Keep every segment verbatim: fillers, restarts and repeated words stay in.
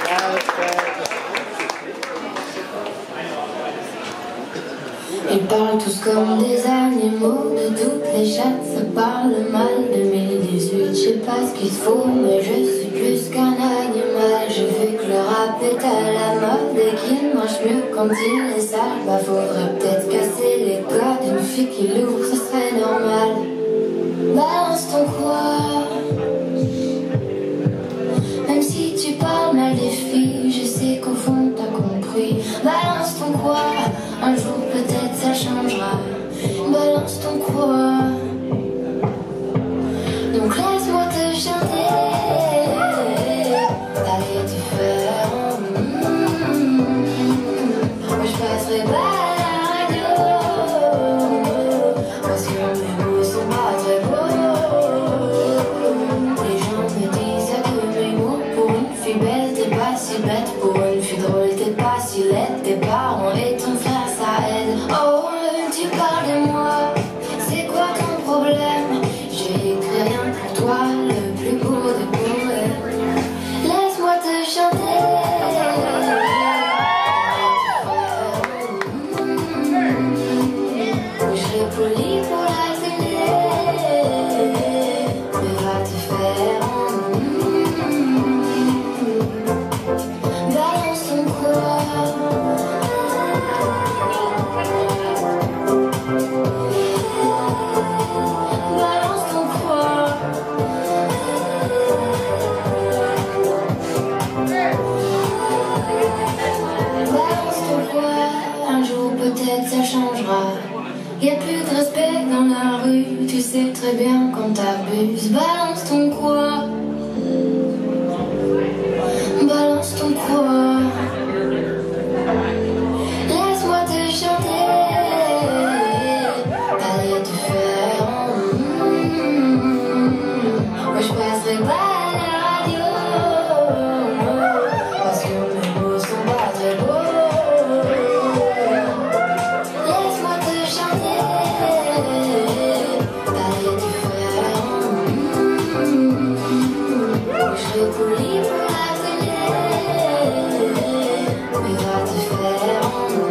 Ils parlent tous comme des animaux, de toutes les chattes, ça parle mal. deux mille dix-huit, je sais pas ce qu'il faut, mais je suis plus qu'un animal. J'ai vu que le rap est à la mode et qu'il marche mieux quand il est sale. Bah faudrait peut-être casser les codes d'une fille qui l'ouvre, ce serait normal. Balance ton quoi. Même si tu parles mal des filles, je sais qu'au fond t'as compris. Balance ton quoi. Un jour peut-être ça changera. Balance ton quoi. Donc laisse-moi te chanter. Allez te faire. Mmh. Moi je passerai pas à la radio parce que mes mots sont pas très beaux. Les gens me disent que mes mots pour une fille belle t'es pas si bête. Pour une fille drôle t'es pas si laide. Tes parents et ton frère oh, tu parles de moi, c'est quoi ton problème? J'ai écrit rien pour toi, le plus beau des poèmes. Laisse-moi te chanter. Je serai poli pour la télé, mais va te faire. Balance ton quoi. Peut-être ça changera. Y'a plus de respect dans la rue. Tu sais très bien quand t'abuses. Balance ton quoi. Balance ton quoi. Laisse-moi te chanter. Allez te faire. Moi je passerai pas à la radio parce que mes mots sont pas très beaux. Je suis poli pour la télé, mais va te faire.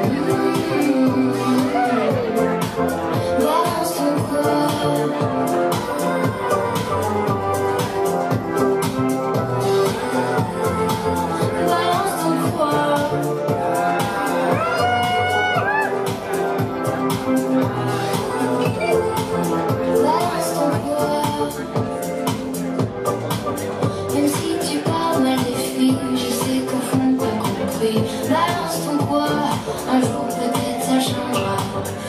Balance ton quoi. Balance ton quoi. Balance ton quoi. Même si tu parles mal des filles, je sais qu'au fond t'as compris. Balance ton quoi, un jour peut-être ça changera.